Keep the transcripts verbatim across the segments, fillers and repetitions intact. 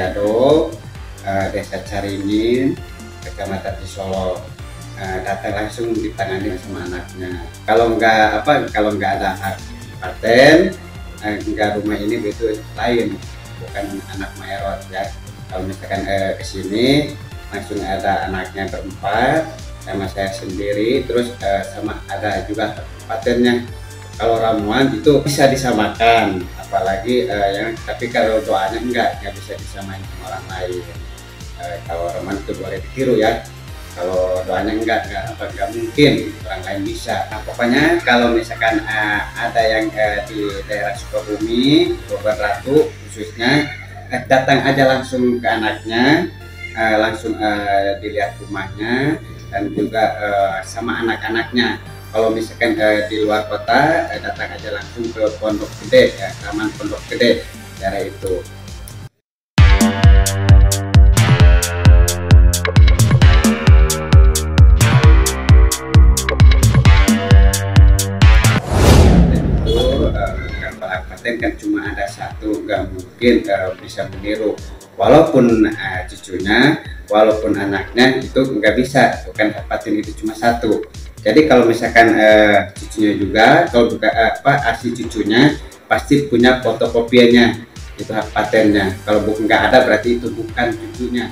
Jado, uh, Desa Caringin, Kecamatan Solo. Uh, datang langsung ditangani sama anaknya. Kalau nggak apa, kalau nggak ada hak paten, uh, nggak rumah ini itu lain, bukan anak Maerot ya. Kalau misalkan uh, kesini langsung ada anaknya berempat, sama saya sendiri, terus uh, sama ada juga patennya. Kalau ramuan itu bisa disamakan, apalagi uh, yang tapi kalau doanya enggak, nggak bisa disamain sama orang lain. Uh, kalau ramuan itu boleh ditiru ya. Kalau doanya enggak, enggak, apa, enggak mungkin orang lain bisa. Nah, pokoknya kalau misalkan uh, ada yang uh, di daerah Sukabumi, Bogor Ratu khususnya, uh, datang aja langsung ke anaknya, uh, langsung uh, dilihat rumahnya dan juga uh, sama anak-anaknya. Kalau misalkan uh, di luar kota, uh, datang aja langsung ke Pondok Gede, ya, Taman Pondok Gede, daerah itu. Paten kan cuma ada satu, nggak mungkin uh, bisa meniru. Walaupun uh, cucunya, walaupun anaknya itu nggak bisa, bukan paten itu cuma satu. Jadi kalau misalkan uh, cucunya juga, kalau juga uh, apa asli cucunya pasti punya fotokopiannya, itu hak patennya. Kalau bukan nggak ada berarti itu bukan cucunya.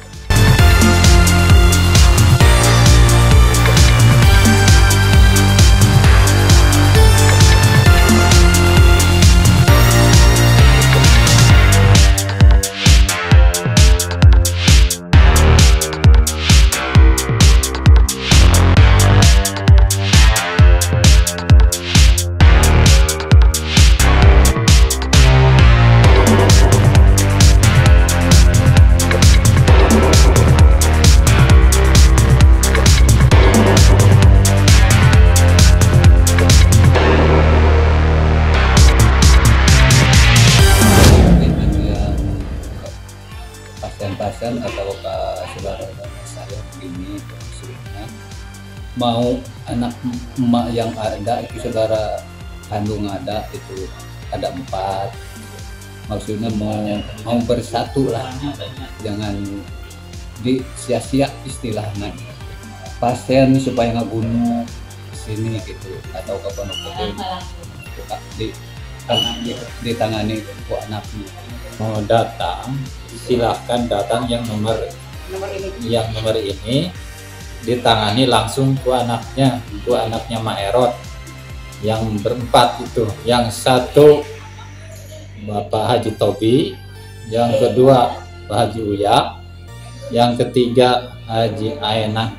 Pasien atau ke saudara saya begini maksudnya, mau anak emak yang ada itu saudara kandung ada itu ada empat, maksudnya mau mau bersatu lah, jangan di sia-sia istilahnya pasien supaya nggak bunuh sini gitu atau ke pondok gede di ditangani ke anaknya. Mau datang silahkan datang yang nomor, nomor ini. yang nomor ini ditangani langsung ke anaknya, ke anaknya Maerot yang berempat itu, yang satu Bapak Haji Tobi, yang kedua Pak Haji Uya, yang ketiga Haji Aenah,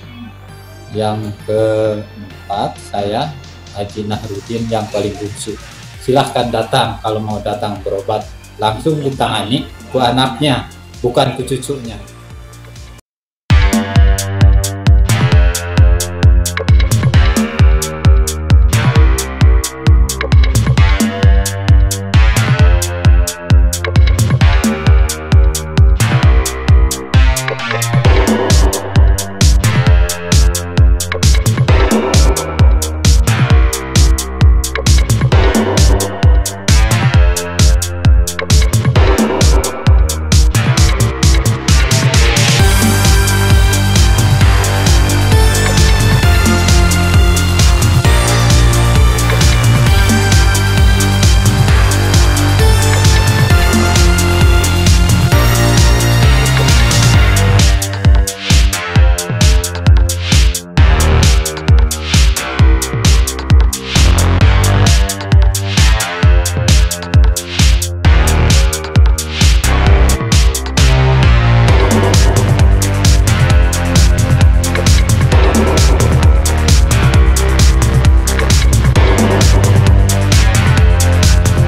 yang keempat saya Haji Nahrudin yang paling bungsu. Silahkan datang kalau mau datang berobat, langsung ditangani ke anaknya, bukan ke cucunya.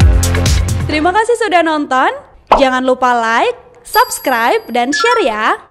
Terima kasih sudah nonton. Jangan lupa like, subscribe, dan share ya.